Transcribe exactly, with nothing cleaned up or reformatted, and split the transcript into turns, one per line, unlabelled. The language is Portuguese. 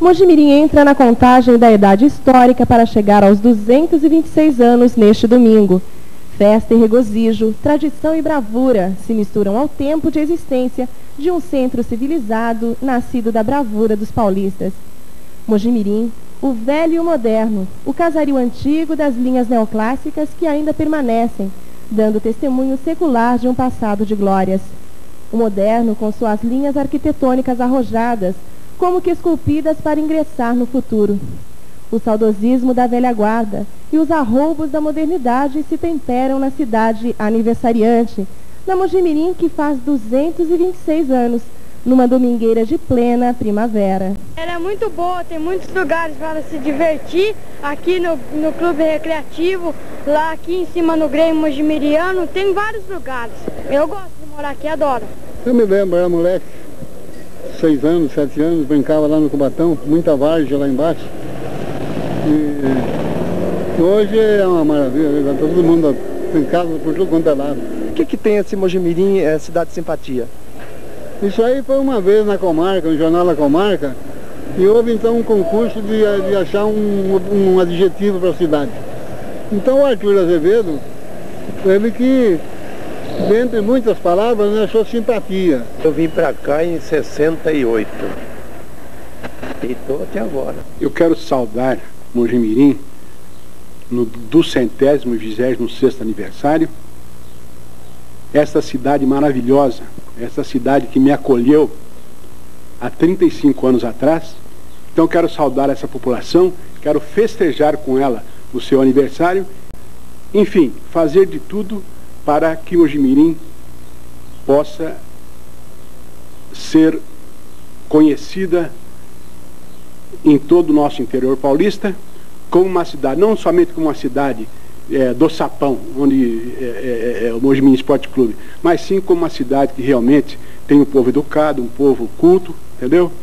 Mojimirim entra na contagem da idade histórica para chegar aos duzentos e vinte e seis anos neste domingo. Festa e regozijo, tradição e bravura se misturam ao tempo de existência de um centro civilizado nascido da bravura dos paulistas. Mojimirim, o velho e o moderno, o casario antigo das linhas neoclássicas que ainda permanecem, dando testemunho secular de um passado de glórias. O moderno com suas linhas arquitetônicas arrojadas, como que esculpidas para ingressar no futuro. O saudosismo da velha guarda e os arroubos da modernidade se temperam na cidade aniversariante, na Mojimirim que faz duzentos e vinte e seis anos, numa domingueira de plena primavera.
Ela é muito boa, tem muitos lugares para se divertir, aqui no, no Clube Recreativo, lá aqui em cima no Grêmio Mojimiriano, tem vários lugares. Eu gosto de morar aqui, adoro.
Eu me lembro, era moleque, seis anos, sete anos, brincava lá no Cubatão, muita várzea lá embaixo. E hoje é uma maravilha, todo mundo em casa por tudo quanto é lado.
O que que tem esse Mojimirim, é, cidade de simpatia?
Isso aí foi uma vez na comarca, no jornal da comarca, e houve então um concurso de, de achar um, um adjetivo para a cidade. Então o Arthur Azevedo, ele que, dentre muitas palavras, né, achou simpatia.
Eu vim para cá em sessenta e oito e estou até agora.
Eu quero saudar Mojimirim no do centésimo e vigésimo sexto aniversário, esta cidade maravilhosa, essa cidade que me acolheu há trinta e cinco anos atrás. Então quero saudar essa população, quero festejar com ela o seu aniversário, enfim, fazer de tudo para que Mojimirim possa ser conhecida em todo o nosso interior paulista como uma cidade, não somente como uma cidade É, do Sapão, onde é, é, é o Mojimirim Esporte Clube, mas sim como uma cidade que realmente tem um povo educado, um povo culto, entendeu?